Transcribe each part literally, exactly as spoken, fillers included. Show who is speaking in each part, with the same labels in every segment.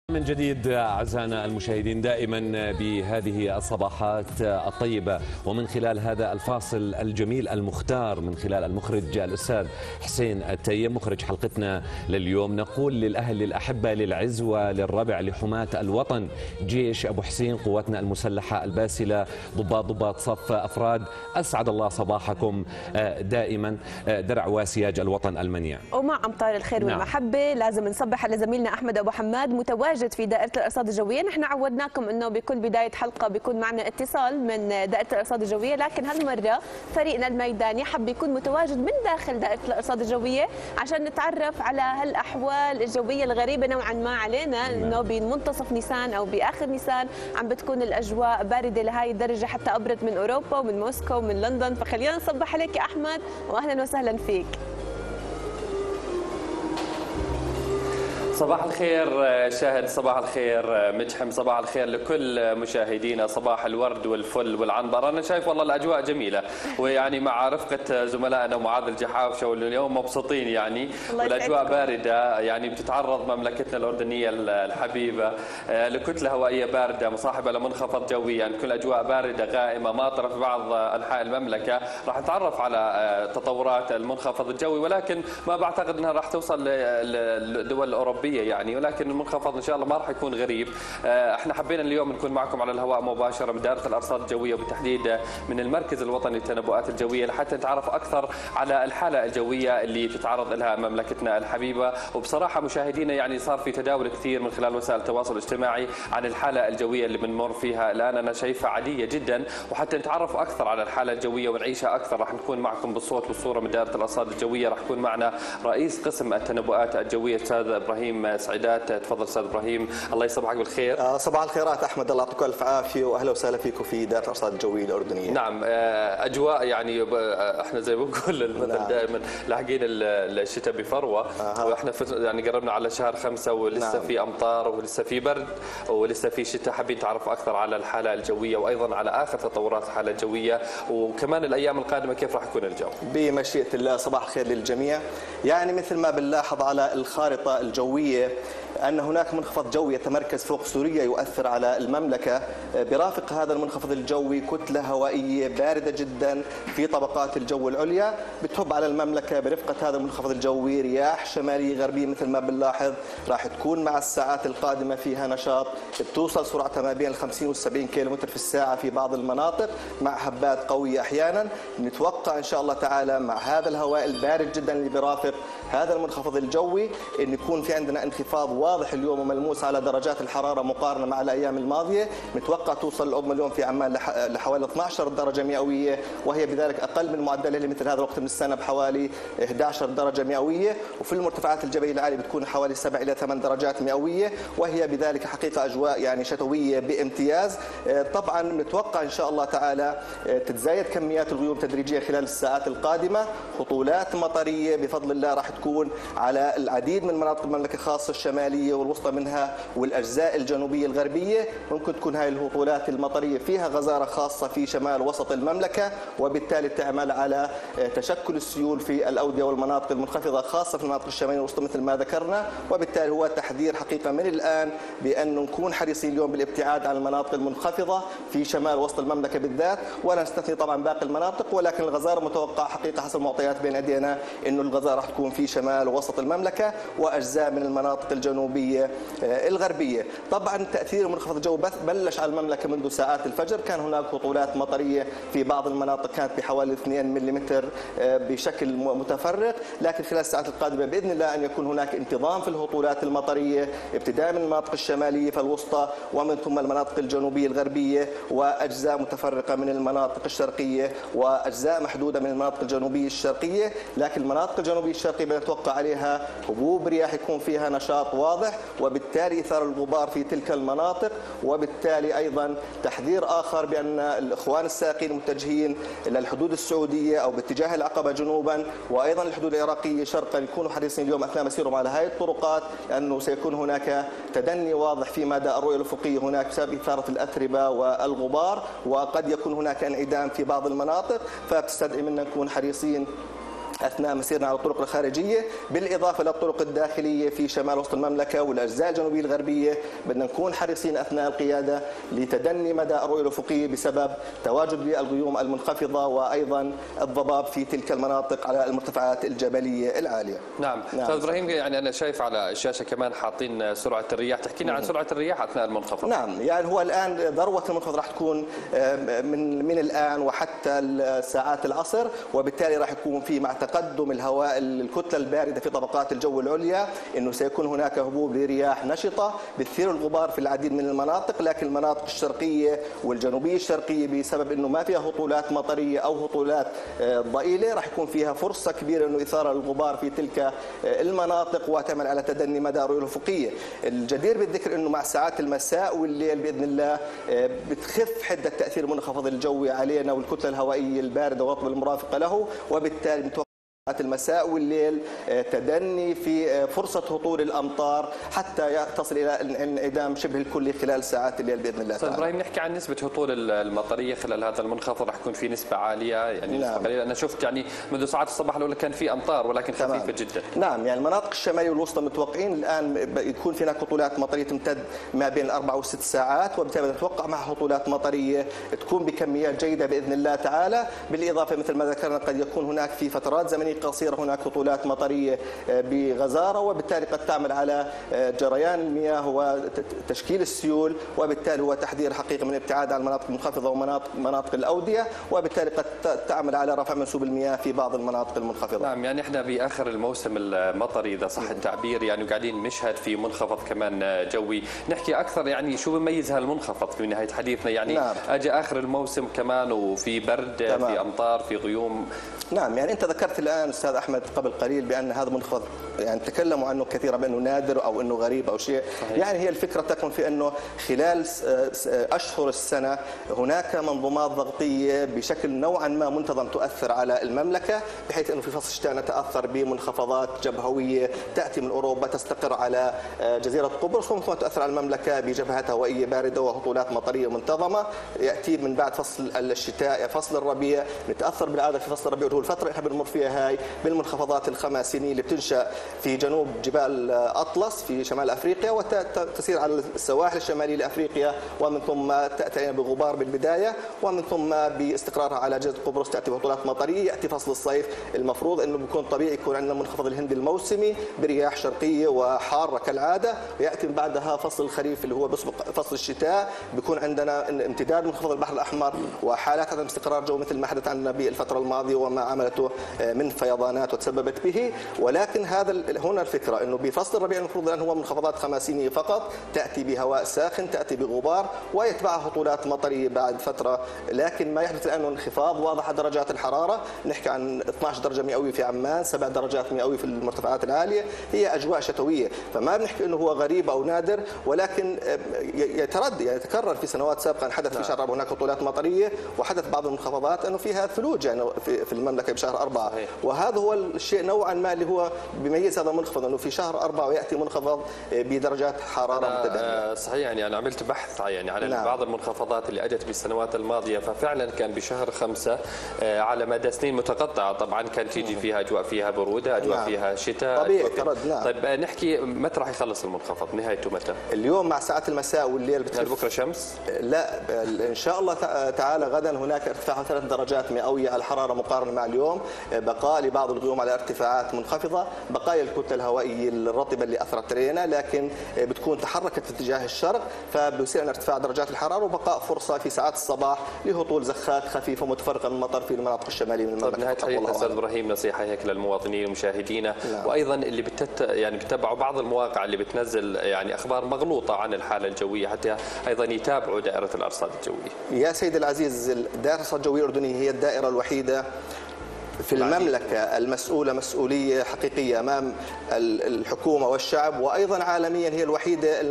Speaker 1: من جديد أعزائنا المشاهدين، دائما بهذه الصباحات الطيبة ومن خلال هذا الفاصل الجميل المختار من خلال المخرج الأستاذ حسين التيم مخرج حلقتنا لليوم، نقول للأهل للأحبة للعز وللربع لحماة الوطن جيش أبو حسين، قواتنا المسلحة الباسلة، ضباط ضباط صف أفراد، أسعد الله صباحكم دائما، درع وسياج الوطن المنيع.
Speaker 2: ومع أمطار الخير
Speaker 1: نعم.
Speaker 2: والمحبة لازم نصبح على زميلنا أحمد أبو حماد متواجد في دائرة الأرصاد الجوية. نحن عودناكم أنه بكل بداية حلقة بيكون معنا اتصال من دائرة الأرصاد الجوية، لكن هالمرة فريقنا الميداني حب يكون متواجد من داخل دائرة الأرصاد الجوية عشان نتعرف على هالأحوال الجوية الغريبة نوعا ما علينا، أنه بمنتصف نيسان أو بآخر نيسان عم بتكون الأجواء باردة لهي الدرجة، حتى أبرد من أوروبا ومن موسكو ومن لندن. فخلينا نصبح عليك يا أحمد وأهلا وسهلا فيك.
Speaker 3: صباح الخير شاهد، صباح الخير مجحم، صباح الخير لكل مشاهدينا، صباح الورد والفل والعنبر. انا شايف والله الاجواء جميله، ويعني مع رفقه زملائنا معاذ الجحافشه واليوم مبسوطين يعني، والاجواء بارده، يعني بتتعرض مملكتنا الاردنيه الحبيبه لكتله هوائيه بارده مصاحبه لمنخفض جوي، يعني كل اجواء بارده غائمه ماطره في بعض انحاء المملكه. راح نتعرف على تطورات المنخفض الجوي، ولكن ما بعتقد انها راح توصل للدول الاوروبيه يعني، ولكن المنخفض ان شاء الله ما راح يكون غريب. احنا حبينا اليوم نكون معكم على الهواء مباشره من دائره الارصاد الجويه، وبالتحديد من المركز الوطني للتنبؤات الجويه، لحتى نتعرف اكثر على الحاله الجويه اللي تتعرض لها مملكتنا الحبيبه. وبصراحه مشاهدينا يعني صار في تداول كثير من خلال وسائل التواصل الاجتماعي عن الحاله الجويه اللي بنمر فيها الان، انا شايفها عاديه جدا، وحتى نتعرف اكثر على الحاله الجويه ونعيشها اكثر راح نكون معكم بالصوت والصوره من دائره الارصاد الجويه. راح يكون معنا رئيس قسم التنبؤات الجويه الاستاذ ابراهيم سعيدات. تفضل استاذ ابراهيم، الله يصبحك بالخير.
Speaker 4: آه صباح الخيرات احمد، الله يعطيك الف عافيه واهلا وسهلا فيكم في دائره الارصاد الجويه الاردنيه.
Speaker 3: نعم، اجواء يعني احنا زي ما بنقول المثل نعم. دائما لاحقين الشتاء بفروه، آه. واحنا يعني قربنا على شهر خمسة ولسه نعم. في امطار ولسه في برد ولسه في شتاء. حابين نتعرف اكثر على الحاله الجويه وايضا على اخر تطورات الحاله الجويه، وكمان الايام القادمه كيف راح يكون الجو
Speaker 4: بمشيئه الله. صباح الخير للجميع. يعني مثل ما بنلاحظ على الخارطه الجويه أن هناك منخفض جوي يتمركز فوق سوريا يؤثر على المملكة، برافق هذا المنخفض الجوي كتلة هوائية باردة جدا في طبقات الجو العليا بتهب على المملكة. برفقة هذا المنخفض الجوي رياح شمالية غربية مثل ما بنلاحظ راح تكون مع الساعات القادمة فيها نشاط، بتوصل سرعتها ما بين الخمسين والسبعين كيلومتر في الساعة في بعض المناطق مع هبات قوية أحيانا. نتوقع إن شاء الله تعالى مع هذا الهواء البارد جدا اللي برافق هذا المنخفض الجوي أن يكون في عندنا انخفاض واضح اليوم وملموس على درجات الحرارة مقارنة مع الأيام الماضية. متوقع توصل العظمى اليوم في عمان لحوالي اثني عشر درجة مئوية، وهي بذلك أقل من معدلها لمثل هذا الوقت من السنة بحوالي إحدى عشرة درجة مئوية. وفي المرتفعات الجبلية العالية بتكون حوالي سبع إلى ثمان درجات مئوية، وهي بذلك حقيقة أجواء يعني شتوية بامتياز. طبعا نتوقع إن شاء الله تعالى تتزايد كميات الغيوم تدريجيا خلال الساعات القادمة. هطولات مطرية بفضل الله راح تكون على العديد من مناطق المملكة، خاصة الشمالية والوسطى منها والأجزاء الجنوبية الغربية. ممكن تكون هاي الهطولات المطرية فيها غزارة خاصة في شمال وسط المملكة، وبالتالي تعمل على تشكل السيول في الأودية والمناطق المنخفضة خاصة في المناطق الشمالية والوسطى مثل ما ذكرنا. وبالتالي هو تحذير حقيقة من الآن بأن نكون حريصين اليوم بالابتعاد عن المناطق المنخفضة في شمال وسط المملكة بالذات، ولا نستثني طبعا باقي المناطق، ولكن الغزارة متوقع حقيقة حسب المعطيات بين أيدينا إنه الغزارة راح تكون في شمال ووسط المملكة وأجزاء من المناطق الجنوبية الغربية. طبعا تأثير منخفض الجو بلش على المملكة منذ ساعات الفجر، كان هناك هطولات مطرية في بعض المناطق كانت بحوالي اثنين ملم بشكل متفرق، لكن خلال الساعات القادمة بإذن الله أن يكون هناك انتظام في الهطولات المطرية ابتداء من المناطق الشمالية فالوسطى ومن ثم المناطق الجنوبية الغربية وأجزاء متفرقة من المناطق الشرقية وأجزاء محدودة من المناطق الجنوبية الشرقية. لكن المناطق الجنوبية الشرقية بنتوقع عليها هبوب رياح يكون فيها نشاط واضح، وبالتالي إثارة الغبار في تلك المناطق. وبالتالي أيضا تحذير آخر بأن الإخوان السائقين المتجهين إلى الحدود السعودية أو باتجاه العقبة جنوبا وأيضا الحدود العراقية شرقا يكونوا حريصين اليوم أثناء مسيرهم على هذه الطرقات، لأنه سيكون هناك تدني واضح في مدى الرؤية الأفقية هناك بسبب إثارة الأتربة والغبار، وقد يكون هناك انعدام في بعض المناطق، فبتستدعي منا نكون حريصين أثناء مسيرنا على الطرق الخارجية، بالإضافة للطرق الداخلية في شمال وسط المملكة والأجزاء الجنوبية الغربية. بدنا نكون حريصين أثناء القيادة لتدني مدى الرؤية الأفقية بسبب تواجد الغيوم المنخفضة وأيضا الضباب في تلك المناطق على المرتفعات الجبلية العالية.
Speaker 3: نعم أستاذ إبراهيم، يعني أنا شايف على الشاشة كمان حاطين سرعة الرياح، تحكينا عن سرعة الرياح أثناء المنخفض.
Speaker 4: نعم، يعني هو الآن ذروة المنخفض راح تكون من من الآن وحتى ساعات العصر، وبالتالي راح يكون في مع تقدم الهواء الكتلة الباردة في طبقات الجو العليا انه سيكون هناك هبوب لرياح نشطة بتثير الغبار في العديد من المناطق، لكن المناطق الشرقية والجنوبية الشرقية بسبب انه ما فيها هطولات مطرية او هطولات ضئيلة راح يكون فيها فرصة كبيرة انه اثارة الغبار في تلك المناطق وتعمل على تدني مدى الرؤية الأفقية. الجدير بالذكر انه مع ساعات المساء والليل باذن الله بتخف حدة تأثير المنخفض الجوي علينا والكتلة الهوائية الباردة والرطبة المرافقة له، وبالتالي متوقع المساء والليل تدني في فرصة هطول الأمطار حتى تصل إلى انعدام شبه الكلي خلال ساعات الليل بإذن الله
Speaker 3: تعالى. إبراهيم، نحكي عن نسبة هطول المطرية خلال هذا المنخفض، راح يكون في نسبة عالية يعني نعم. نسبة قليلة. أنا شفت يعني منذ ساعات الصباح الأولى كان في أمطار ولكن خفيفة تمام. جدا.
Speaker 4: نعم، يعني المناطق الشمالية والوسطى متوقعين الآن يكون في هناك هطولات مطرية تمتد ما بين الأربع والست ساعات، وبالتالي نتوقع مع هطولات مطرية تكون بكميات جيدة بإذن الله تعالى. بالإضافة مثل ما ذكرنا قد يكون هناك في فترات زمنية قصيرة هناك هطولات مطرية بغزارة، وبالتالي قد تعمل على جريان المياه وتشكيل السيول، وبالتالي هو تحذير حقيقي من الابتعاد عن المناطق المنخفضة ومناطق مناطق الأودية، وبالتالي قد تعمل على رفع منسوب المياه في بعض المناطق المنخفضة.
Speaker 3: نعم، يعني احنا بآخر الموسم المطري إذا صح التعبير، يعني قاعدين نشهد في منخفض كمان جوي. نحكي أكثر يعني شو بيميز هالمنخفض في نهاية حديثنا، يعني نعم. أجى آخر الموسم كمان وفي برد تمام. في أمطار في غيوم.
Speaker 4: نعم، يعني أنت ذكرت الآن أستاذ أحمد قبل قليل بأن هذا منخفض يعني تكلموا عنه كثيرا بأنه نادر أو أنه غريب أو شيء صحيح. يعني هي الفكرة تكمن في أنه خلال أشهر السنة هناك منظومات ضغطية بشكل نوعا ما منتظم تؤثر على المملكة، بحيث أنه في فصل الشتاء نتأثر بمنخفضات جبهوية تأتي من أوروبا تستقر على جزيرة قبرص، ومن ثم تؤثر على المملكة بجبهات هوائية باردة وهطولات مطرية منتظمة. يأتي من بعد فصل الشتاء فصل الربيع، نتأثر بالعادة في فصل الربيع وهو الفترة اللي احنا بنمر فيها هاي بالمنخفضات الخماسينية اللي بتنشأ في جنوب جبال أطلس في شمال أفريقيا وتسير على السواحل الشمالية لأفريقيا، ومن ثم تأتي بغبار بالبداية، ومن ثم باستقرارها على جزيرة قبرص تأتي بهطولات مطرية. يأتي فصل الصيف المفروض أنه بيكون طبيعي يكون عندنا منخفض الهندي الموسمي برياح شرقية وحارة كالعادة، ويأتي من بعدها فصل الخريف اللي هو بيسبق فصل الشتاء، بيكون عندنا امتداد منخفض البحر الأحمر وحالات عدم استقرار جو مثل ما حدث عنا بالفترة الماضية وما عملته من فيضانات وتسببت به. ولكن هذا هنا الفكرة انه بفصل الربيع المفروض الان هو منخفضات خماسينية فقط تأتي بهواء ساخن تأتي بغبار ويتبعها هطولات مطرية بعد فترة، لكن ما يحدث الان انخفاض واضح درجات الحرارة. نحكي عن اثنعش درجة مئوية في عمان، سبع درجات مئوية في المرتفعات العالية، هي اجواء شتوية، فما بنحكي انه هو غريب او نادر، ولكن يتردد يعني يتكرر في سنوات سابقة. حدث في شهر أربعة هناك هطولات مطرية، وحدث بعض المنخفضات انه فيها ثلوج يعني في المملكة بشهر أربعة، وهذا هو الشيء نوعا ما اللي هو بيميز هذا المنخفض انه في شهر أربعة وياتي منخفض بدرجات حراره متدنيه.
Speaker 3: صحيح، يعني انا عملت بحث يعني على نعم. بعض المنخفضات اللي اجت بالسنوات الماضيه، ففعلا كان بشهر خمسة على مدى سنين متقطعه طبعا كان تيجي فيها اجواء فيها بروده، اجواء نعم. فيها شتاء
Speaker 4: طبيعي ترد. نعم.
Speaker 3: طيب نحكي متى راح يخلص المنخفض؟ نهايته متى؟
Speaker 4: اليوم مع ساعات المساء والليل
Speaker 3: بتخف. بكره شمس؟
Speaker 4: لا ان شاء الله تعالى غدا هناك ارتفاع ثلاث درجات مئويه على الحراره مقارنه مع اليوم، بقاء لبعض الغيوم على ارتفاعات منخفضه، بقايا الكتله الهوائيه الرطبه اللي اثرت علينا، لكن بتكون تحركت في اتجاه الشرق فبيصير عندنا ارتفاع درجات الحراره وبقاء فرصه في ساعات الصباح لهطول زخات خفيفه متفرقه من المطر في المناطق الشماليه من المملكه.
Speaker 3: طيب نهايه حديث استاذ ابراهيم نصيحه هيك للمواطنين ومشاهدينا نعم. وايضا اللي بتت يعني بتتبعوا بعض المواقع اللي بتنزل يعني اخبار مغلوطه عن الحاله الجويه حتى ايضا يتابعوا دائره الارصاد الجويه.
Speaker 4: يا سيدي العزيز، دائره الارصاد الجويه الاردنيه هي الدائره الوحيده في المملكة المسؤولة مسؤولية حقيقية أمام الحكومة والشعب، وأيضا عالميا هي الوحيدة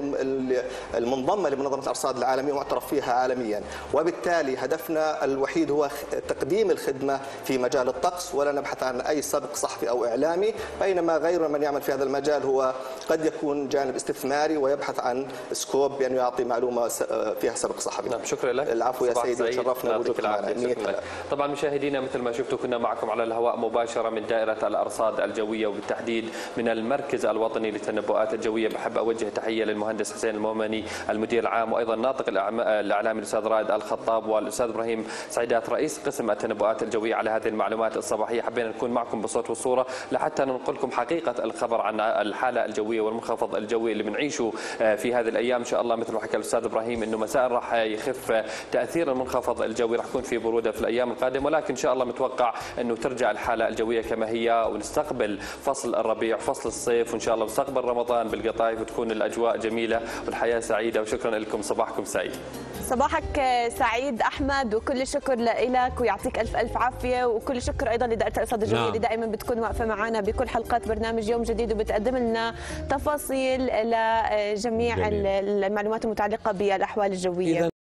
Speaker 4: المنضمة لمنظمة الأرصاد العالمية ومعترف فيها عالميا، وبالتالي هدفنا الوحيد هو تقديم الخدمة في مجال الطقس، ولا نبحث عن أي سبق صحفي أو إعلامي، بينما غير من يعمل في هذا المجال هو قد يكون جانب استثماري ويبحث عن سكوب بأن يعطي معلومة فيها سبق صحفي.
Speaker 3: نعم شكرا لك.
Speaker 4: العفو يا سيدي، وشرفنا بوجودكم معنا.
Speaker 3: طبعا مشاهدينا مثل ما شفتوا كنا معكم على على الهواء مباشرة من دائرة الأرصاد الجوية وبالتحديد من المركز الوطني للتنبؤات الجوية. بحب أوجه تحية للمهندس حسين المؤمني المدير العام، وأيضا ناطق الإعلامي الأستاذ رائد الخطاب والأستاذ إبراهيم سعيدات رئيس قسم التنبؤات الجوية على هذه المعلومات الصباحية. حبينا نكون معكم بالصوت والصورة لحتى ننقل لكم حقيقة الخبر عن الحالة الجوية والمنخفض الجوي اللي بنعيشه في هذه الأيام. إن شاء الله مثل ما حكى الأستاذ إبراهيم إنه مساء راح يخف تأثير المنخفض الجوي، راح يكون في برودة في الأيام القادمة، ولكن إن شاء الله متوقع إنه ترجع الحالة الجوية كما هي ونستقبل فصل الربيع وفصل الصيف، وإن شاء الله نستقبل رمضان بالقطايف وتكون الأجواء جميلة والحياة سعيدة. وشكرا لكم، صباحكم سعيد.
Speaker 2: صباحك سعيد أحمد، وكل الشكر لك ويعطيك ألف ألف عافية، وكل الشكر أيضا لدائرة الأرصاد الجوية نعم. اللي دائما بتكون واقفة معنا بكل حلقات برنامج يوم جديد وبتقدم لنا تفاصيل لجميع جميل. المعلومات المتعلقة بالأحوال الجوية.